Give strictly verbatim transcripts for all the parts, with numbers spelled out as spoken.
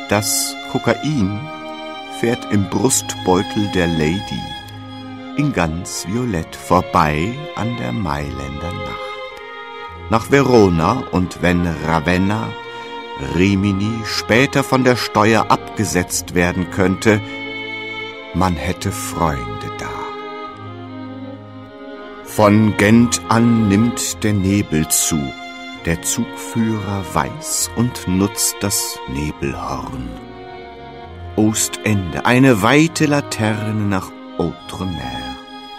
Das Kokain fährt im Brustbeutel der Lady in ganz violett vorbei an der Mailänder Nacht. Nach Verona, und wenn Ravenna, Rimini später von der Steuer abgesetzt werden könnte, man hätte Freunde da. Von Gent an nimmt der Nebel zu, der Zugführer weiß und nutzt das Nebelhorn. Ostende, eine weite Laterne nach Outremer.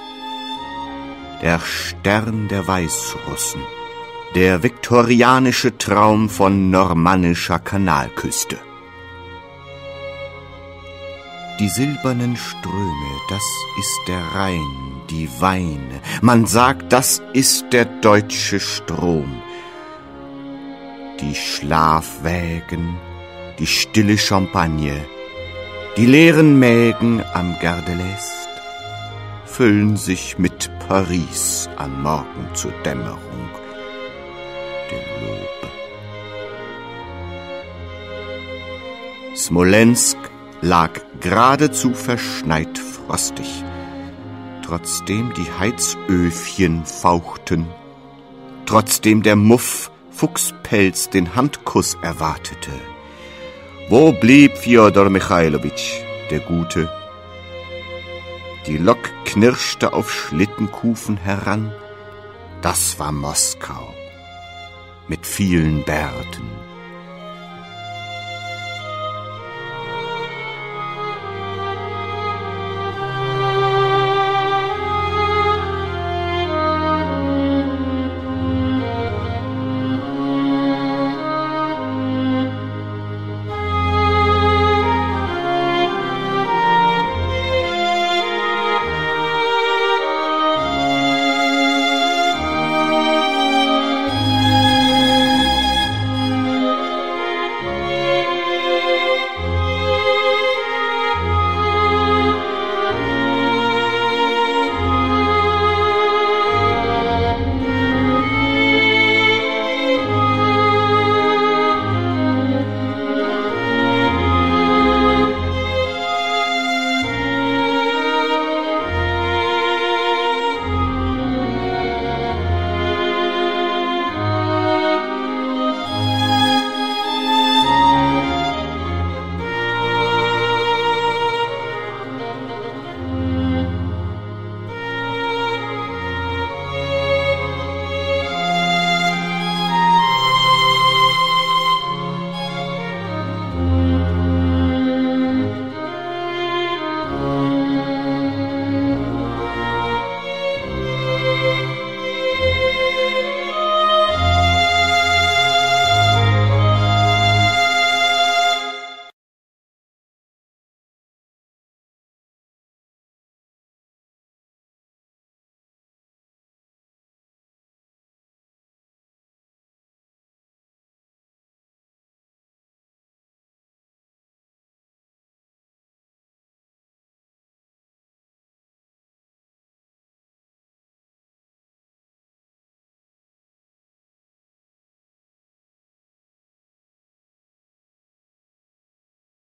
Der Stern der Weißrussen, der viktorianische Traum von normannischer Kanalküste. Die silbernen Ströme, das ist der Rhein, die Weine. Man sagt, das ist der deutsche Strom. Die Schlafwägen, die stille Champagne, die leeren Mägen am Gare de l'Est füllen sich mit Paris am Morgen zur Dämmerung der Lobe. Smolensk lag geradezu verschneit frostig, trotzdem die Heizöfchen fauchten, trotzdem der Muff Fuchspelz den Handkuss erwartete. Wo blieb Fjodor Michailowitsch, der Gute? Die Lok knirschte auf Schlittenkufen heran. Das war Moskau mit vielen Bärten.